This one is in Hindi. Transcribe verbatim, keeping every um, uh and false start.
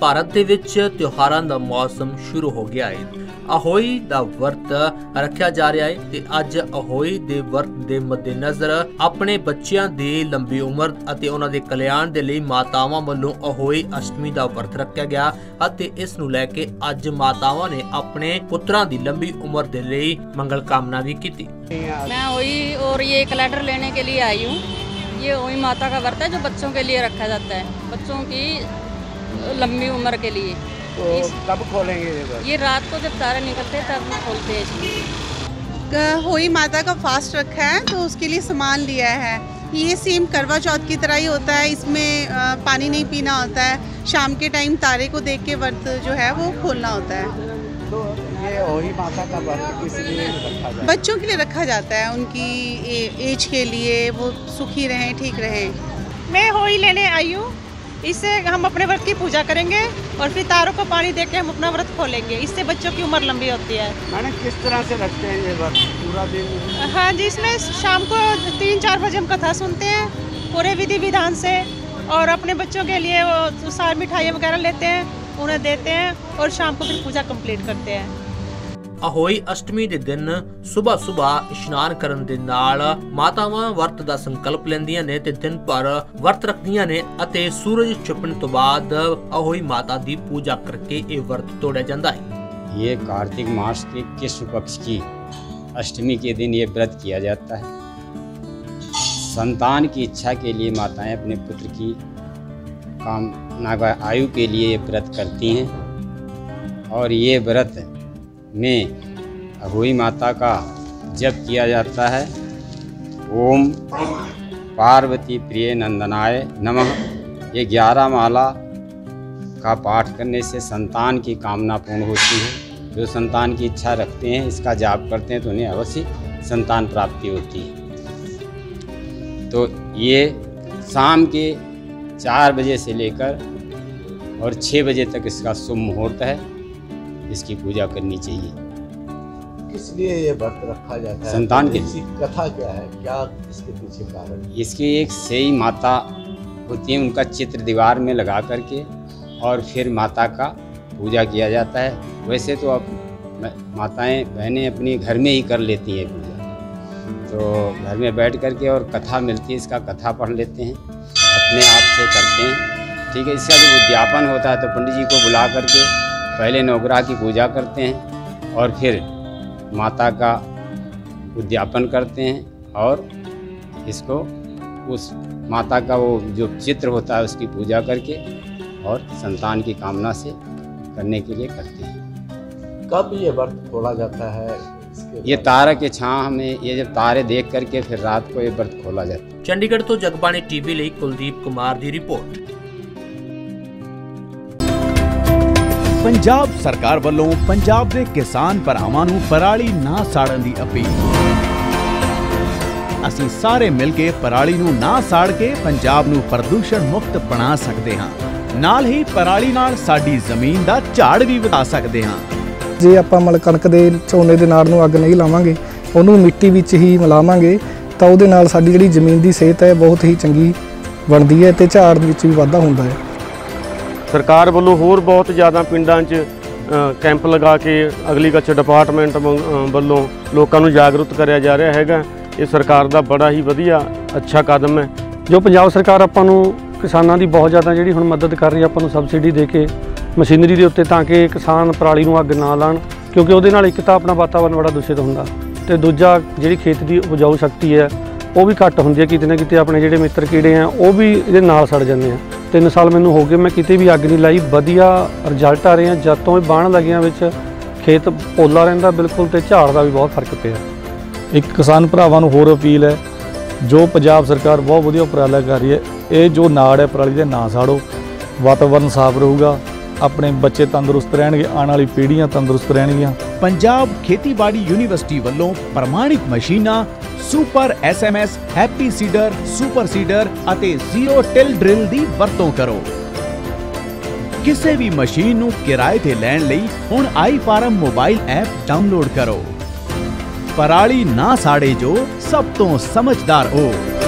भारत दे विच त्योहारां दा मौसम शुरू हो गया है। अहोई दा वर्त रखा जा रहा है ते अज अहोई दे वर्त दे मद्देनजर अपने बच्चों की लंबी उम्र अते उन्हां दे कल्याण दे लई मातावां वल्लों अहोई अष्टमी दा वर्त रखा गया अते इस नूं लैके अज मातावां ने अपने पुत्रां दी लंबी उम्र दे लई मंगल कामना भी की। मैं वही और ये एक लेटर लेने के लिए आई हूँ। ये वही माता का व्रत है जो बच्चों के लिए रखा जाता है, बच्चों की लंबी उम्र के लिए। तो कब खोलेंगे ये व्रत? ये रात को जब तारे निकलते हैं तब खोलते हैं। होई माता का फास्ट रखा है तो उसके लिए सामान लिया है। ये सेम करवा चौथ की तरह ही होता है, इसमें पानी नहीं पीना होता है। शाम के टाइम तारे को देख के व्रत जो है वो खोलना होता है। तो ये होई माता का व्रत किस लिए रखा जाता है? बच्चों के लिए रखा जाता है, उनकी ए, एज के लिए, वो सुखी रहें, ठीक रहें। मैं होई लेने आई हूँ, इससे हम अपने व्रत की पूजा करेंगे और फिर तारों को पानी देके हम अपना व्रत खोलेंगे। इससे बच्चों की उम्र लंबी होती है। मैंने किस तरह से रखते हैं ये व्रत पूरा दिन? हाँ जी, इसमें शाम को तीन चार बजे हम कथा सुनते हैं पूरे विधि विधान से, और अपने बच्चों के लिए वो सार मिठाइयाँ वगैरह लेते हैं, उन्हें देते हैं और शाम को फिर पूजा कंप्लीट करते हैं। अहोई अष्टमी दे दिन सुबह सुबह इशनान करन दे नाल मातावां वर्त दा संकल्प लैंदियां ने ते दिन भर वर्त रखदियां ने अते सूरज छुपण तो बाद अहोई माता दी पूजा करके ये वर्त तोड़ा जाता है। ये कार्तिक मास के कृष्ण पक्ष की अष्टमी के दिन ये व्रत किया जाता है। संतान की इच्छा के लिए माताएं अपने पुत्र की कामना आयु के लिए ये व्रत करती हैं और ये व्रत में अहोई माता का जप किया जाता है। ओम पार्वती प्रिय नंदनाय नमः। ये ग्यारह माला का पाठ करने से संतान की कामना पूर्ण होती है। जो संतान की इच्छा रखते हैं, इसका जाप करते हैं तो उन्हें अवश्य संतान प्राप्ति होती है। तो ये शाम के चार बजे से लेकर और छः बजे तक इसका शुभ मुहूर्त है, इसकी पूजा करनी चाहिए। किस लिए ये व्रत रखा जाता है? संतान के इसकी कथा क्या है, क्या इसके पीछे कारण? इसकी एक सही माता होती है, उनका चित्र दीवार में लगा करके और फिर माता का पूजा किया जाता है। वैसे तो अब माताएं बहनें अपनी घर में ही कर लेती हैं पूजा, तो घर में बैठ करके और कथा मिलती है, इसका कथा पढ़ लेते हैं, अपने आप से करते हैं। ठीक है। इसका जब उद्यापन होता है तो पंडित जी को बुला करके पहले नवग्रह की पूजा करते हैं और फिर माता का उद्यापन करते हैं और इसको उस माता का वो जो चित्र होता है उसकी पूजा करके और संतान की कामना से करने के लिए करते हैं। कब ये व्रत खोला जाता है? ये तारा के छां में, ये जब तारे देख करके फिर रात को ये व्रत खोला जाता है। चंडीगढ़ तो जगबानी टीवी ਲਈ कुलदीप कुमार ਦੀ रिपोर्ट। पंजाब सरकार ਵੱਲੋਂ पंजाब ਦੇ किसान ਭਰਾਵਾਂ ਨੂੰ ਪਰਾਲੀ ਨਾ ਸਾੜਨ ਦੀ ਅਪੀਲ। ਅਸੀਂ ਸਾਰੇ ਮਿਲ ਕੇ ਪਰਾਲੀ ਨੂੰ ਨਾ ਸਾੜ ਕੇ ਪੰਜਾਬ ਨੂੰ ਪ੍ਰਦੂਸ਼ਣ ਮੁਕਤ ਬਣਾ ਸਕਦੇ ਹਾਂ। ਨਾਲ ਹੀ ਪਰਾਲੀ ਨਾਲ ਸਾਡੀ ਜ਼ਮੀਨ ਦਾ ਝਾੜ ਵੀ ਵਧਾ ਸਕਦੇ ਹਾਂ। ਜੇ ਆਪਾਂ ਮਲ ਕਣਕ ਦੇ ਝੋਨੇ ਦੇ ਨਾੜ ਨੂੰ ਅੱਗ ਨਹੀਂ ਲਾਵਾਂਗੇ, ਉਹਨੂੰ ਮਿੱਟੀ ਵਿੱਚ ਹੀ ਮਿਲਾਵਾਂਗੇ ਤਾਂ ਉਹਦੇ ਨਾਲ ਸਾਡੀ ਜਿਹੜੀ ਜ਼ਮੀਨ ਦੀ ਸਿਹਤ ਹੈ ਬਹੁਤ ਹੀ ਚੰਗੀ ਬਣਦੀ ਹੈ ਤੇ ਝਾੜ ਵਿੱਚ ਵੀ ਵਾਧਾ ਹੁੰਦਾ ਹੈ। सरकार वालों होर बहुत ज़्यादा पिंडां च कैंप लगा के एग्रीकल्चर डिपार्टमेंट वालों लोगों को जागरूक कराया जा रहा है। ये सरकार का बड़ा ही वधिया अच्छा कदम है जो पंजाब सरकार आपां नूं किसानां दी बहुत ज़्यादा जिहड़ी हुण मदद कर रही है, आपां नूं सबसिडी दे के मशीनरी के उत्ते ताकि किसान पराली नूं अग ना लाण, क्योंकि उहदे नाल एक तां अपना वातावरण बड़ा दूषित हुंदा ते दूजा जिहड़ी खेत की उपजाऊ शक्ति है वो भी घट हुंदी है। किते ना किते अपने जिहड़े मित्र कीड़े हैं वो भी इहदे नाल सड़ जांदे हैं। तीन साल मैनू हो गए मैं किते भी अग नहीं लाई, वधिया रिजल्ट आ रहे हैं। जद तो बाण लगियां विच खेत पोला रहिंदा बिल्कुल ते झाड़ का भी बहुत फर्क पिया। एक किसान भरावां नूं होर अपील है, जो पंजाब सरकार बहुत वधिया उपराला कर रही है, ये जो नाड़ है पराली दे ना साड़ो, वातावरण साफ रहूगा, अपने बच्चे तंदुरुस्त रहणगे, आने वाली पीढ़ियां तंदुरुस्त रहणगियां। पंजाब खेतीबाड़ी यूनिवर्सिटी ਵੱਲੋਂ प्रमाणित मशीनां super S M S, happy seeder, super seeder ਅਤੇ ਜ਼ੀਰੋ ਟਿਲ ਡਰਿਲ ਦੀ ਵਰਤੋਂ ਕਰੋ। ਕਿਸੇ ਵੀ ਮਸ਼ੀਨ ਨੂੰ ਕਿਰਾਏ ਤੇ ਲੈਣ ਲਈ ਹੁਣ I farm mobile app download ਕਰੋ। ਪਰਾਲੀ ਨਾ ਸਾੜੇ ਜੋ ਸਭ ਤੋਂ ਸਮਝਦਾਰ ਹੋ।